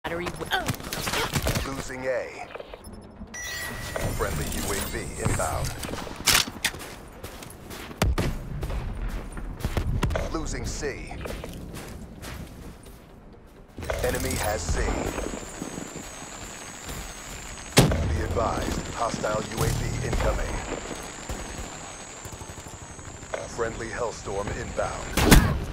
Battery. Losing A. Friendly UAV inbound. Losing C. Enemy has C. Be advised, hostile UAV incoming. Friendly Hellstorm inbound.